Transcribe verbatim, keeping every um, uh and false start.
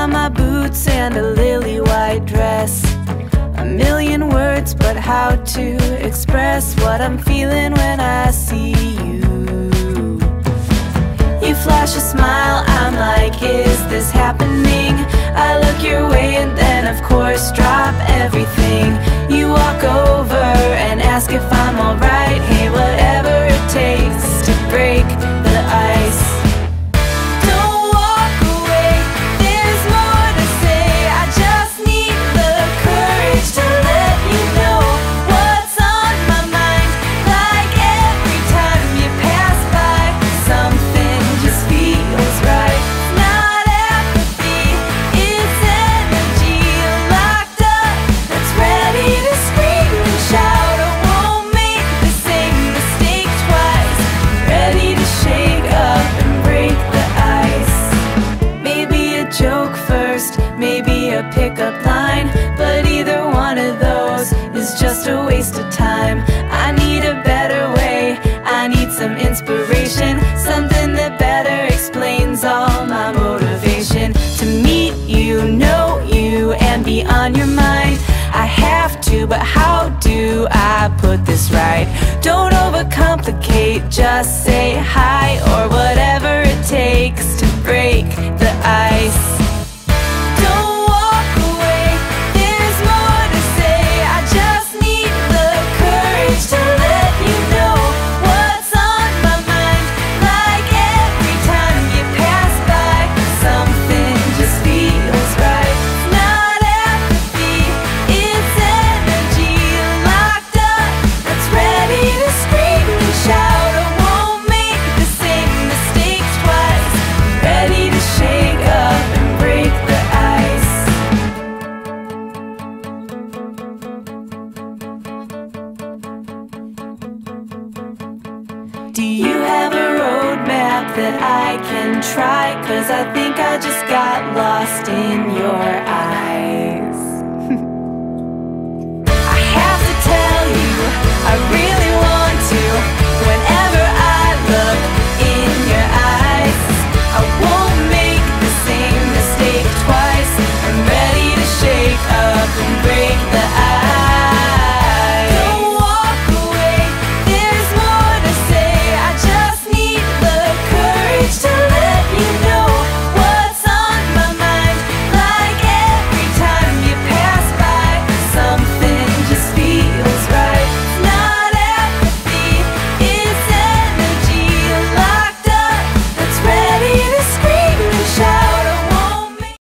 on my boots and a lily white dress. A million words, but how to express what I'm feeling when I see you. You flash a smile, I'm like, is this happening? I look your way and then of course drop everything. You walk over and ask if I'm alright. Hey, whatever it takes to break the ice. Don't walk away, there's more to say. I just need the courage to let you know what's on my mind. Like every time you pass by, something just feels right. Not apathy, it's energy locked up that's ready to scream and shout. I won't make the same mistake twice. Ready to shake up and break the ice. Maybe a joke first, maybe a pickup line, but either one of those is just a waste of time. I need a better way, I need some inspiration, something that better explains all my motivation. To meet you, know you, and be on your mind. I have to, but how do I put this right? Don't overcomplicate, just say hi or whatever it takes to break the ice. Don't walk away, there's more to say. I just need the courage to let you know what's on my mind. Like every time you pass by, something just feels right. Not apathy, it's energy locked up that's ready to scream and shout. I won't make the same mistake twice. Ready to shake up and break the ice. Do you have a roadmap that I can try? 'Cause I think I just got lost in your eyes. I have to tell you, I really